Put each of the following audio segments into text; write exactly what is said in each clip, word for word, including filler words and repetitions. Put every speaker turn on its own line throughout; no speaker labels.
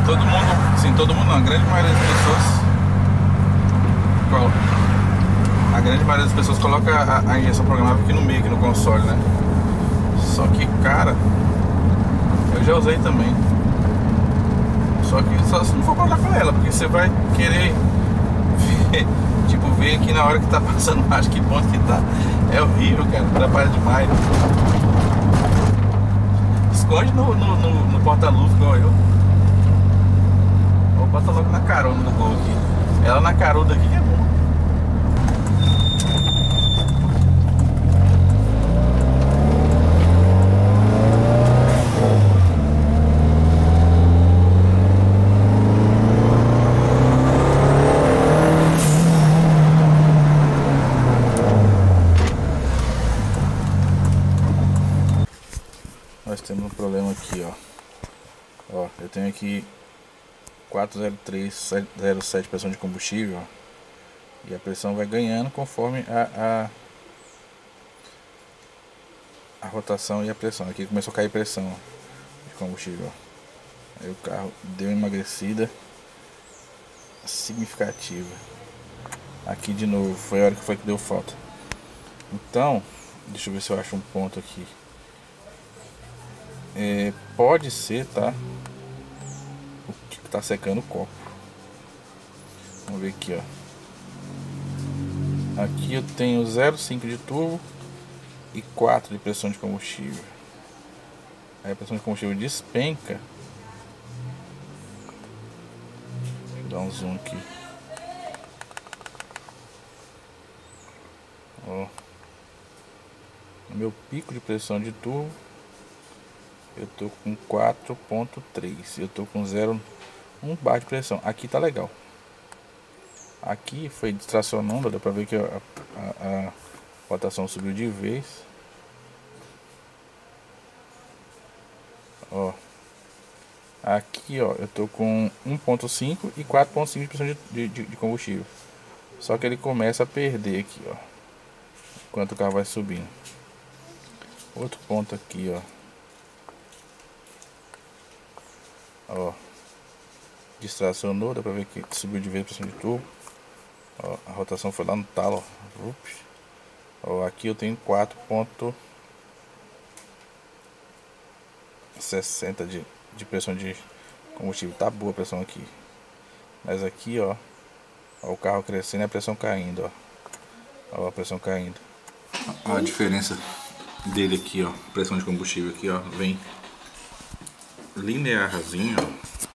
todo mundo, sim, todo mundo não, a grande maioria das pessoas, a grande maioria das pessoas coloca a, a injeção programável aqui no meio, aqui no console, né? Só que, cara, eu já usei também. Só que só se não for pra olhar pra ela, porque você vai querer ver, tipo, ver aqui na hora que tá passando, acho que ponto que tá. É horrível, cara, atrapalha demais. Esconde no, no, no, no porta-luva igual eu. Ou bota logo na carona do gol aqui. Ela na caruda aqui que é bom. Nós temos um problema aqui, ó. Ó, eu tenho aqui quatro zero três zero sete pressão de combustível, ó, e a pressão vai ganhando conforme a, a, a rotação e a pressão. Aqui começou a cair pressão, ó, de combustível, ó. Aí o carro deu uma emagrecida significativa. Aqui de novo, foi a hora que foi que deu falta. Então, deixa eu ver se eu acho um ponto aqui. É, pode ser, tá? O que tá secando o copo. Vamos ver aqui, ó. Aqui eu tenho zero vírgula cinco de turbo e quatro de pressão de combustível. Aí a pressão de combustível despenca. Deixa eu dar um zoom aqui. Ó. No meu pico de pressão de turbo eu tô com quatro ponto três. Eu tô com zero vírgula um bar de pressão. Aqui tá legal. Aqui foi distracionando. Dá pra ver que a, a, a rotação subiu de vez. Ó. Aqui, ó, eu tô com um ponto cinco e quatro ponto cinco de pressão de, de, de combustível. Só que ele começa a perder aqui, ó, enquanto o carro vai subindo. Outro ponto aqui, ó. Ó, distracionou, dá pra ver que subiu de vez a pressão de turbo. Ó, a rotação foi lá no talo, ó. Ó, aqui eu tenho quatro ponto sessenta de, de pressão de combustível. Tá boa a pressão aqui. Mas aqui, ó, ó, o carro crescendo e a pressão caindo, ó. Ó, a pressão caindo. Ó a diferença dele aqui, ó. Pressão de combustível aqui, ó, vem linearzinho, ó.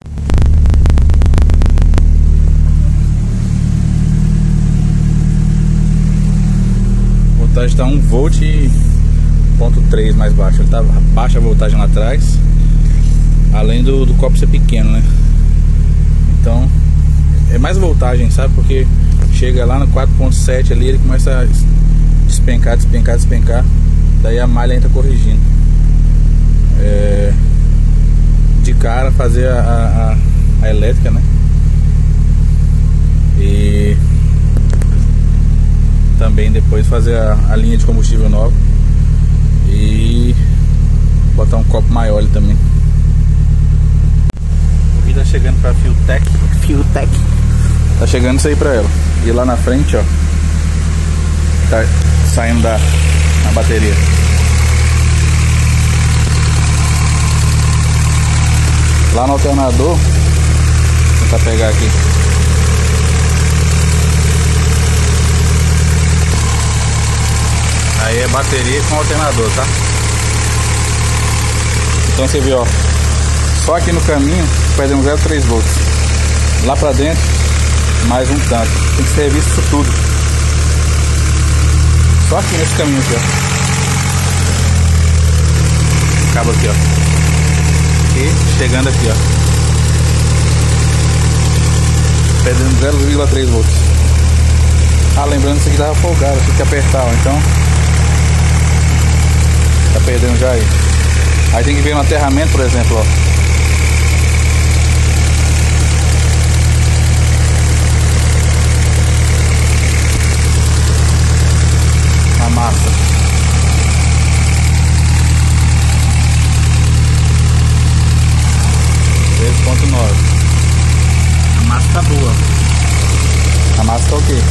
A voltagem está um volt ponto três mais baixo. Ele tá baixa a voltagem lá atrás, além do, do copo ser pequeno, né? Então é mais voltagem, sabe? Porque chega lá no quatro ponto sete ali, ele começa a despencar, despencar, despencar. Daí a malha entra corrigindo. É... De cara fazer a, a, a elétrica, né? E também depois fazer a, a linha de combustível nova e botar um copo maior ali também. O vídeo tá chegando pra Fiotec. Fiotec. Tá chegando isso aí pra ela. E lá na frente, ó, tá saindo da a bateria. Lá no alternador, vou tentar pegar aqui. Aí é bateria com alternador, tá? Então você viu, ó, só aqui no caminho perdemos zero vírgula três volts. Lá pra dentro, mais um tanto. Tem que ser visto isso tudo. Só aqui nesse caminho aqui, ó. Cabo aqui, ó. E chegando aqui, ó, perdendo zero vírgula três volts. Ah, lembrando que isso aqui tava folgado, tem que apertar, ó, então tá perdendo já aí. Aí tem que ver no aterramento, por exemplo, ó. A massa. três ponto nove. tá boa. A massa tá ok.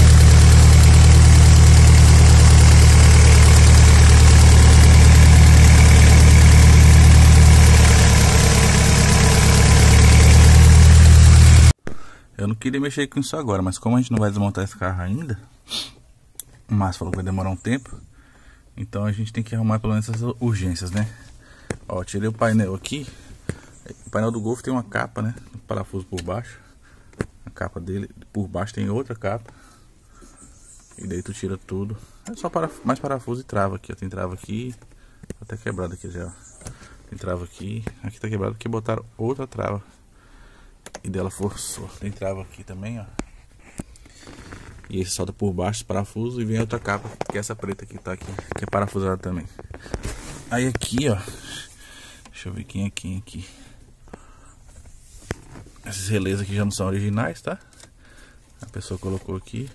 Eu não queria mexer com isso agora, mas como a gente não vai desmontar esse carro ainda, o Márcio falou que vai demorar um tempo, então a gente tem que arrumar pelo menos essas urgências, né? Ó, tirei o painel aqui. O painel do Golf tem uma capa, né? Um parafuso por baixo. A capa dele, por baixo tem outra capa. E daí tu tira tudo. É só para, mais parafuso e trava aqui, ó. Tem trava aqui. Tá até quebrado aqui já, ó. Tem trava aqui. Aqui tá quebrado porque botaram outra trava e dela forçou. Tem trava aqui também, ó. E esse solta por baixo esse parafuso e vem outra capa, que é essa preta que tá aqui, que é parafusada também. Aí aqui, ó, deixa eu ver quem é quem aqui. Esses relés aqui já não são originais, tá? A pessoa colocou aqui.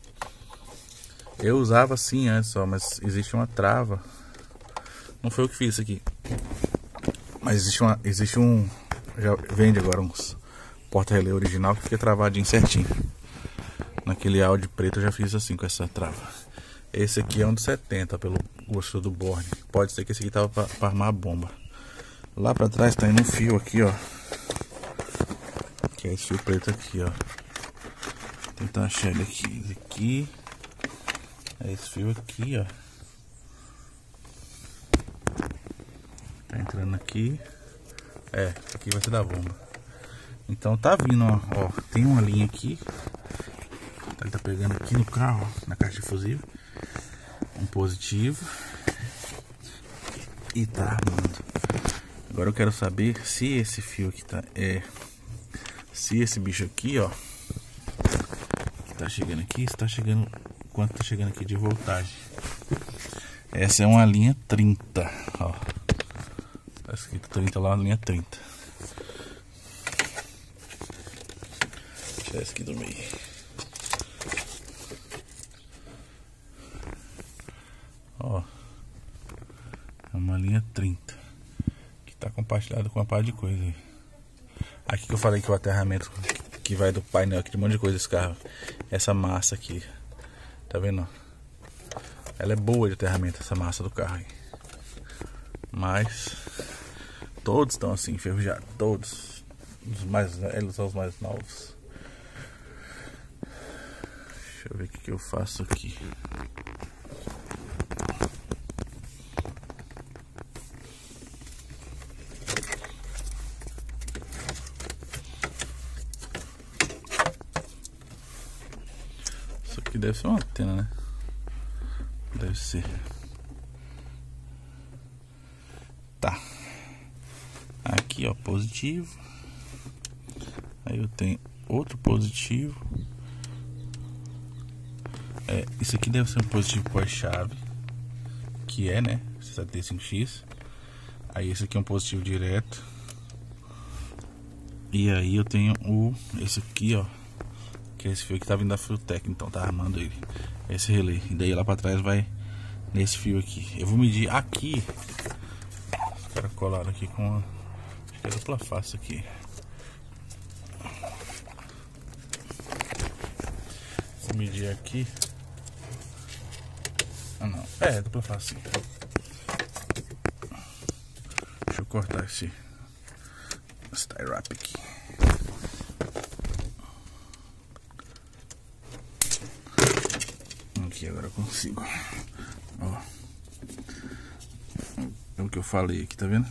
Eu usava assim antes, ó, mas existe uma trava. Não foi eu que fiz isso aqui, mas existe uma, existe um, já vende agora uns porta-relé original que fica travadinho certinho. Naquele áudio preto eu já fiz assim com essa trava. Esse aqui é um de setenta, pelo gosto do borne. Pode ser que esse aqui tava pra, pra armar a bomba. Lá pra trás tá indo um fio aqui, ó. Que é esse fio preto aqui, ó. Vou tentar achar ele aqui. Esse aqui. É esse fio aqui, ó. Tá entrando aqui. É, aqui vai ser da bomba. Então tá vindo, ó. Ó, tem uma linha aqui. Ele tá pegando aqui no carro, ó, na caixa de fusível. Um positivo. E tá armando. Agora eu quero saber se esse fio aqui tá. É. Se esse bicho aqui, ó. Que tá chegando aqui, se tá chegando. Quanto tá chegando aqui de voltagem. Essa é uma linha trinta, ó. Tá escrito trinta lá, linha trinta. Vou tirar esse aqui do meio. Ó, é uma linha trinta que tá compartilhado com uma par de coisa aí. Aqui que eu falei que o aterramento que vai do painel aqui, de um monte de coisa desse carro. Essa massa aqui, tá vendo? Ela é boa de aterramento, essa massa do carro aí. Mas todos estão assim, enferrujados. Todos, os mais velhos aos mais novos. Deixa eu ver o que, que eu faço aqui. Isso aqui deve ser uma antena, né? Deve ser. Tá. Aqui, ó, positivo. Aí eu tenho outro positivo. É, isso aqui deve ser um positivo pós-chave. Que é, né? setenta e cinco X. Aí esse aqui é um positivo direto. E aí eu tenho o... Esse aqui, ó. Que é esse fio que tá vindo da Fiotec. Então tá armando ele. Esse relé. E daí lá pra trás vai nesse fio aqui. Eu vou medir aqui. Os caras colaram aqui com uma... Acho que é dupla face aqui. Vou medir aqui. Ah não. É, dupla face. Deixa eu cortar esse... Esse tie wrap aqui. Aqui agora eu consigo. Ó. É o que eu falei aqui, tá vendo?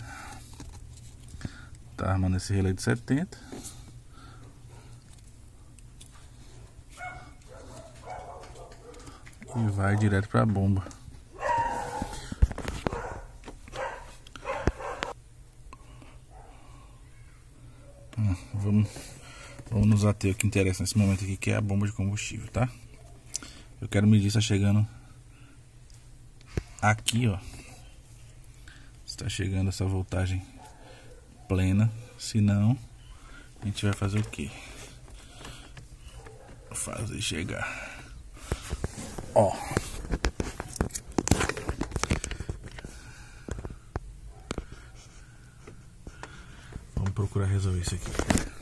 Tá armando esse relé de setenta. E vai direto pra bomba. Hum, vamos, vamos nos ater ao que interessa nesse momento aqui, que é a bomba de combustível, tá? Eu quero medir se tá chegando aqui, ó. Se tá chegando essa voltagem plena. Se não, a gente vai fazer o quê? Fazer chegar. Ó. Vamos procurar resolver isso aqui.